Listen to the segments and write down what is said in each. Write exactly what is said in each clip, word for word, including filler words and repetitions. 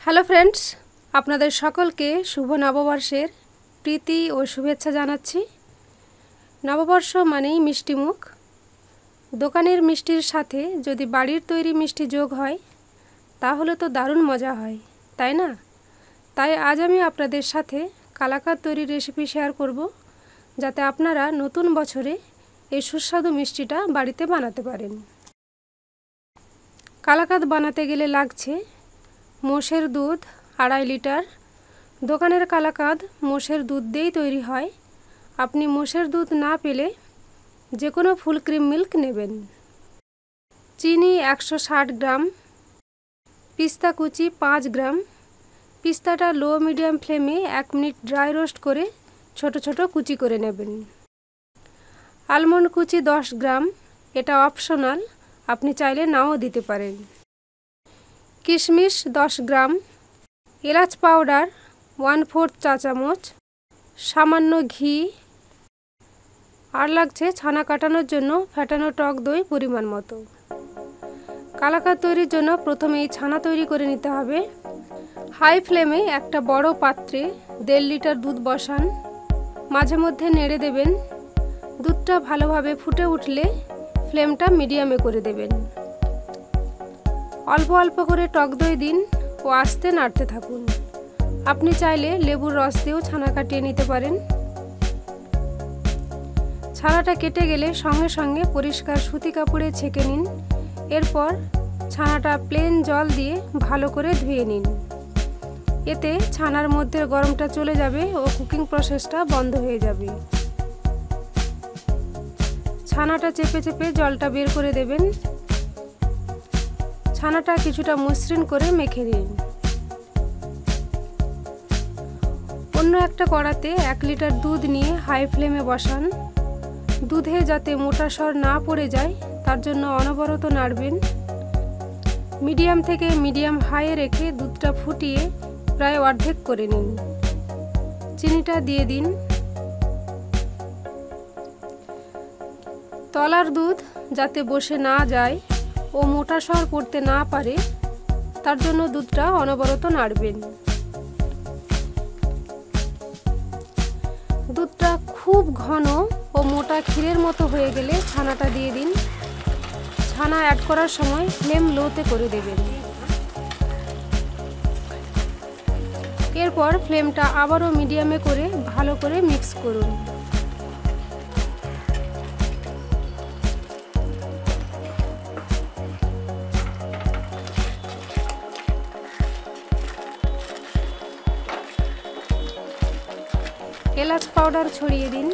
Hello friends, আপনাদের সকলকে শুভ নববর্ষের প্রীতি ও শুভেচ্ছা জানাচ্ছি। নববর্ষ মানেই মিষ্টিমুখ। দোকানের মিষ্টির সাথে যদি বাড়ির তৈরি মিষ্টি যোগ হয় তাহলে তো দারুণ মজা হয়, তাই না? তাই আজ আমি আপনাদের সাথে কালাকাঁদ তৈরির রেসিপি শেয়ার করব, যাতে আপনারা নতুন বছরে এই সুস্বাদু মিষ্টিটা বাড়িতে বানাতে পারেন। কালাকাঁদ বানাতে গেলে লাগছে মোষের দুধ আড়াই লিটার। দোকানের কালাকাঁদ মোষের দুধ দিয়েই তৈরি হয়। আপনি মোষের দুধ না পেলে যে কোনো ফুল ক্রিম মিল্ক নেবেন। চিনি একশো ষাট গ্রাম, পিস্তা কুচি পাঁচ গ্রাম। পিস্তাটা লো মিডিয়াম ফ্লেমে এক মিনিট ড্রাই রোস্ট করে ছোট ছোট কুচি করে নেবেন। আলমন্ড কুচি দশ গ্রাম, এটা অপশনাল, আপনি চাইলে নাও দিতে পারেন। কিশমিশ দশ গ্রাম, এলাচ পাউডার ওয়ান ফোর্থ চা চামচ, সামান্য ঘি, আর লাগছে ছানা কাটানোর জন্য ফ্যাটানো টক দই পরিমাণ মতো। কালাকাঁদ তৈরির জন্য প্রথমে এই ছানা তৈরি করে নিতে হবে। হাই ফ্লেমে একটা বড় পাত্রে দেড় লিটার দুধ বসান, মাঝে মধ্যে নেড়ে দেবেন। দুধটা ভালোভাবে ফুটে উঠলে ফ্লেমটা মিডিয়ামে করে দেবেন। অল্প অল্প করে টক দই দিন ও আস্তে নাড়তে থাকুন। আপনি চাইলে লেবুর রস দিয়েও ছানা কাটিয়ে নিতে পারেন। ছানাটা কেটে গেলে সঙ্গে সঙ্গে পরিষ্কার সুতি কাপড়ে ছেঁকে নিন। এরপর ছানাটা প্লেন জল দিয়ে ভালো করে ধুয়ে নিন। এতে ছানার মধ্যে গরমটা চলে যাবে ও কুকিং প্রসেসটা বন্ধ হয়ে যাবে। ছানাটা চেপে চেপে জলটা বের করে দেবেন। ছানাটা কিছুটা মসৃণ করে মেখে নিন। অন্য একটা কড়াতে এক লিটার দুধ নিয়ে হাই ফ্লেমে বসান। দুধে যাতে মোটা সর না পড়ে যায় তার জন্য অনবরত নাড়বেন। মিডিয়াম থেকে মিডিয়াম হাইয়ে রেখে দুধটা ফুটিয়ে প্রায় অর্ধেক করে নিন। চিনিটা দিয়ে দিন। তলার দুধ যাতে বসে না যায় ও মোটা সর পড়তে না পারে তার জন্য দুধটা অনবরত নাড়বেন। দুধটা খুব ঘন ও মোটা ক্ষীরের মতো হয়ে গেলে ছানাটা দিয়ে দিন। ছানা অ্যাড করার সময় ফ্লেম লোতে করে দেবেন। এরপর ফ্লেমটা আবারও মিডিয়ামে করে ভালো করে মিক্স করুন। এলাচ পাউডার ছড়িয়ে দিন।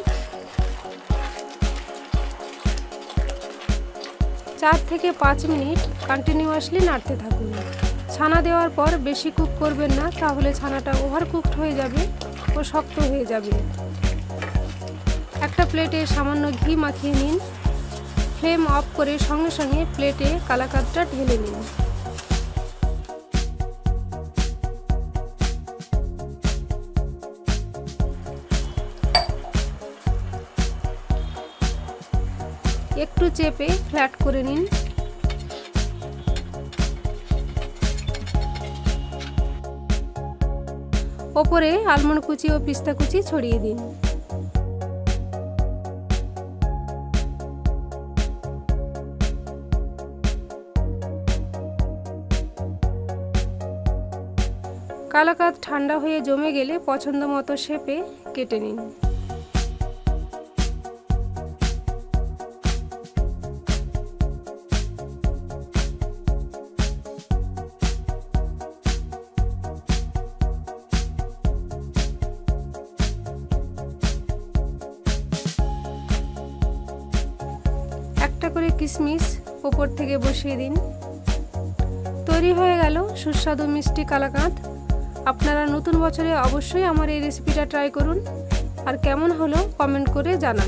চার থেকে পাঁচ মিনিট কন্টিনিউয়াসলি নাড়তে থাকুন। ছানা দেওয়ার পর বেশি কুক করবেন না, তাহলে ছানাটা ওভার কুকড হয়ে যাবে ও শক্ত হয়ে যাবে। একটা প্লেটে সামান্য ঘি মাখিয়ে নিন। ফ্লেম অফ করে সঙ্গে সঙ্গে প্লেটে কালাকাঁদটা ঢেলে নিন। একটু চেপে ফ্ল্যাট করে নিন। ওপরে আলমন্ড কুচি ও পিস্তা কুচি ছড়িয়ে দিন। কালাকাঁদ ঠান্ডা হয়ে জমে গেলে পছন্দ মতো শেপে কেটে নিন। একটা করে কিশমিশ উপর থেকে বসিয়ে দিন। তৈরি হয়ে গেল সুস্বাদু মিষ্টি কালাকাঁদ। আপনারা নতুন বছরে অবশ্যই আমার এই রেসিপিটা ট্রাই করুন আর কেমন হলো কমেন্ট করে জানান।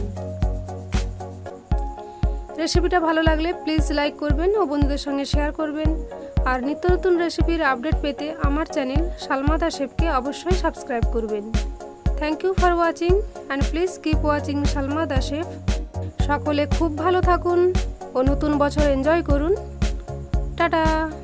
রেসিপিটা ভালো লাগলে প্লিজ লাইক করবেন ও বন্ধুদের সঙ্গে শেয়ার করবেন। আর নিত্য নতুন রেসিপির আপডেট পেতে আমার চ্যানেল সালমা দা শেফকে অবশ্যই সাবস্ক্রাইব করবেন। Thank you for watching and please keep watching Salma the chef. সকলে খুব ভালো থাকুন ও নতুন বছর এনজয় করুন। টাটা।